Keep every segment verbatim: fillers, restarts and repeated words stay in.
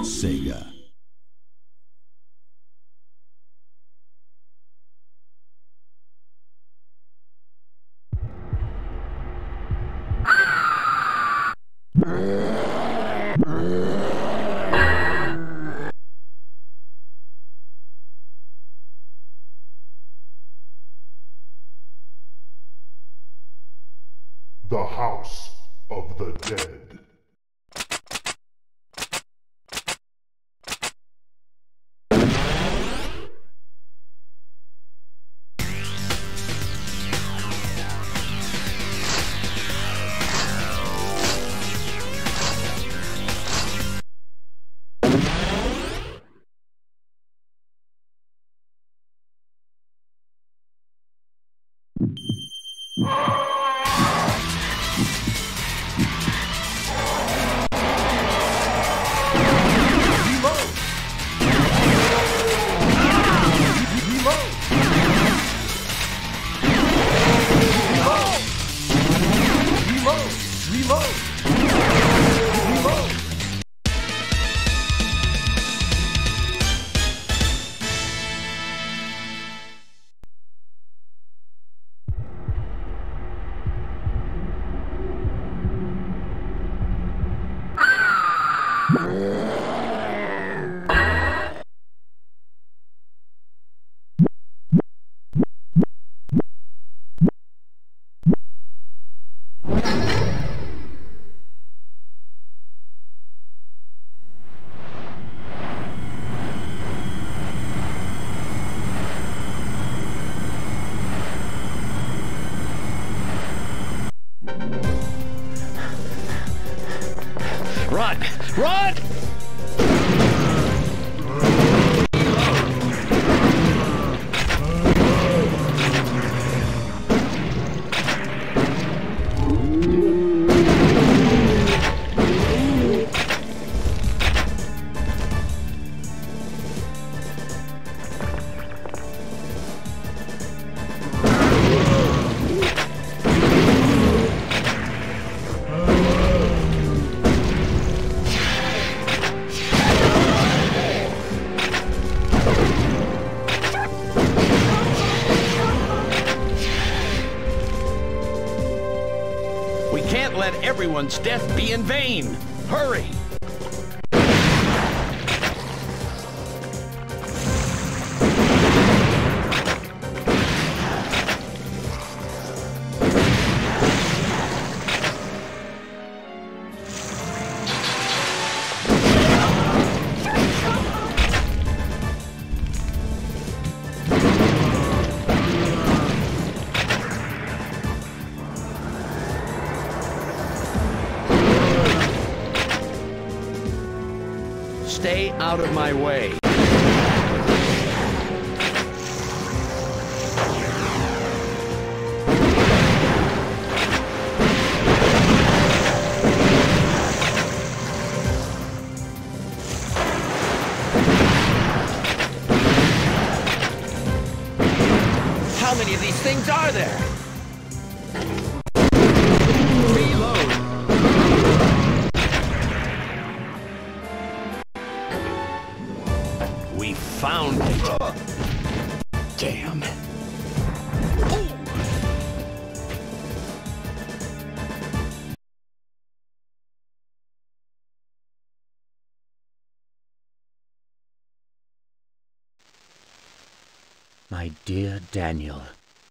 Sega. The House of the Dead. Run! Run! We can't let everyone's death be in vain. Hurry! Stay out of my way. How many of these things are there? Reload. We found it. Damn. My dear Daniel.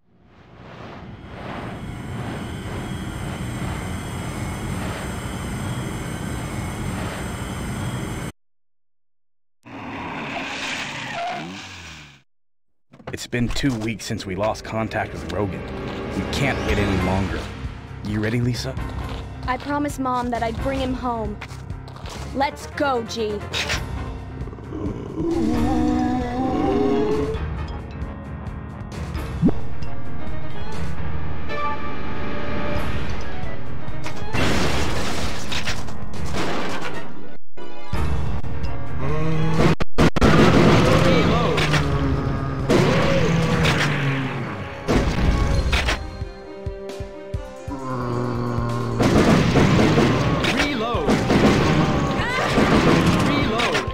It's been two weeks since we lost contact with Rogan. We can't wait any longer. You ready, Lisa? I promised Mom that I'd bring him home. Let's go, G. Reload. Reload.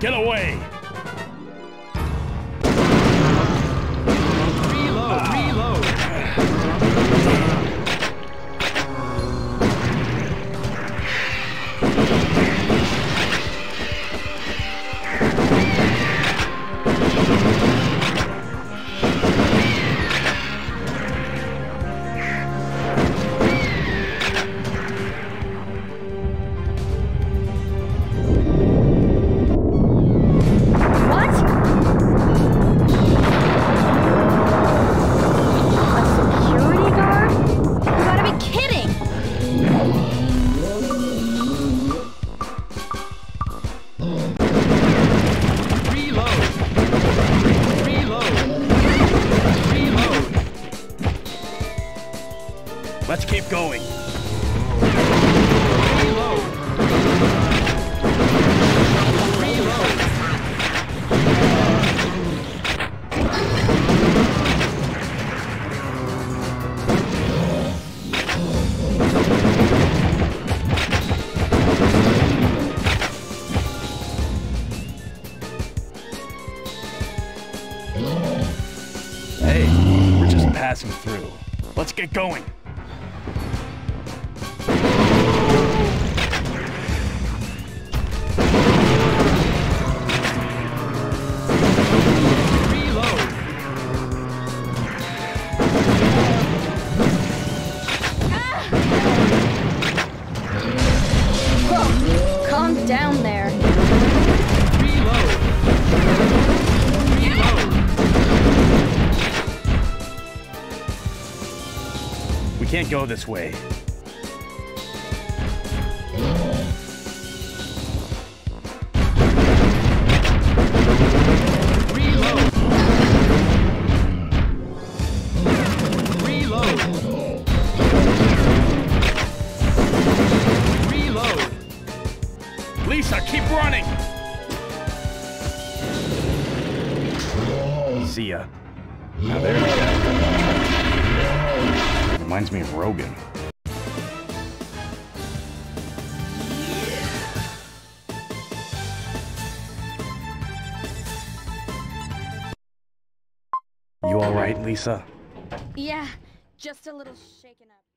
Get away! Reload, reload. Let's keep going. Reload. Reload. Hey, we're just passing through. Let's get going. Calm down there. Reload. Reload. We can't go this way. Reload. Reload. Reload. Lisa, keep running! See ya. Now there's that. Reminds me of Rogan. You alright, Lisa? Yeah, just a little shaken up.